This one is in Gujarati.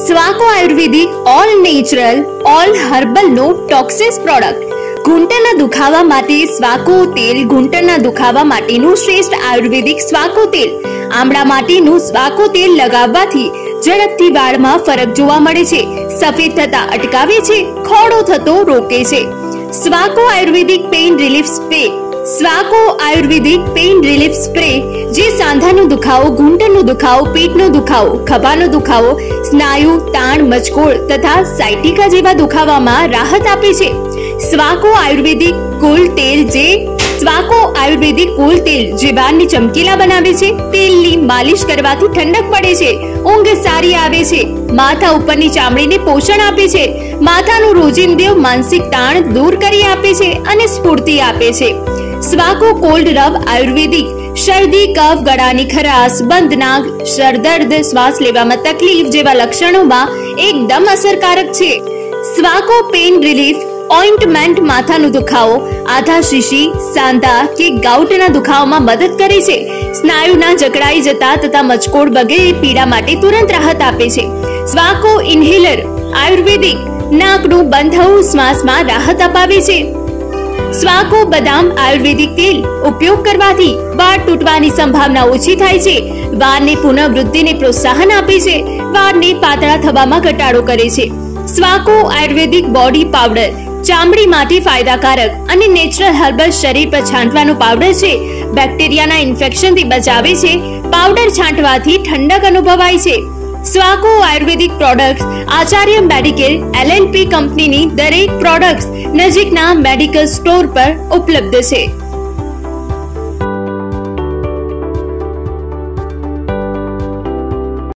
સ્વાકો Ayurvedic all natural all herbal no toxins product. ઘૂંટણના દુખાવા માટે સ્વાકો તેલ. ઘૂંટણના દુખાવા માટેનું શ્રેષ્ઠ આયુર્વેદિક સ્વાકો તેલ. આમળા માટેનું સ્વાકો તેલ લગાવવાથી ઝડપથી વાળમાં ફરક જોવા મળે છે, સફેદ થતા અટકાવે છે, ખોડો થતો રોકે છે. Swako Ayurvedic pain relief spray. Swako Ayurvedic pain relief spray જે સાંધાનો દુખાવો, ઘૂંટણનો દુખાવો, પેટનો દુખાવો, ખભાનો દુખાવો, સ્નાયુ તાણ, મચકોડ તથા સાયટિકા જેવા દુખાવામાં રાહત આપે છે. સ્વાકો આયુર્વેદિક કુલ તેલ. સ્વાકો આયુર્વેદિક કુલ તેલ જે વાળને ચમકીલા બનાવે છે. તેલની માલિશ કરવાથી ઠંડક પડે છે, ઊંઘ સારી આવે છે, માથા ઉપરની ચામડીને પોષણ આપે છે, માથાનું રોજિંદુ માનસિક તાણ દૂર કરી આપે છે અને સ્ફૂર્તિ આપે છે. સ્વાકો કોલ્ડ રબ આયુર્વેદિક શરદી, કફ, ગળાની ખરાશ, બંધ નાક, સરદર્દ, શ્વાસ લેવામાં તકલીફ જેવા લક્ષણોમાં એકદમ અસરકારક છે. સ્વાકો પેઇન રિલીફ ઓઇન્ટમેન્ટ માથાનો દુખાવો, આધા શીશી, સાંધા કે ગાઉટના દુખાવામાં મદદ કરે છે. સ્નાયુના જકડાઈ જતા તથા મચકોડ વગેરે પીડા માટે તુરંત રાહત આપે છે. સ્વાકો ઇન્હેલર આયુર્વેદિક નાકનું બંધ થવું, શ્વાસમાં રાહત અપાવે છે. સ્વાકો બદામ આયુર્વેદિક તેલ ઉપયોગ કરવાથી વાળ તૂટવાની સંભાવના ઓછી થાય છે, વાળની પુનઃવૃદ્ધિને પ્રોત્સાહન આપે છે, વાળને પાતળા થવામાં ઘટાડો કરે છે. સ્વાકો આયુર્વેદિક બોડી પાવડર ચામડી માટે ફાયદાકારક અને નેચરલ હર્બલ શરીર પર છાંટવાનો પાવડર છે. બેક્ટેરિયાના ઇન્ફેક્શનથી બચાવે છે. પાવડર છાંટવાથી ઠંડક અનુભવાય છે. Swako Ayurvedic products Acharya medical LLP કંપનીની દરેક પ્રોડક્ટ્સ નજીકના મેડિકલ સ્ટોર પર ઉપલબ્ધ છે.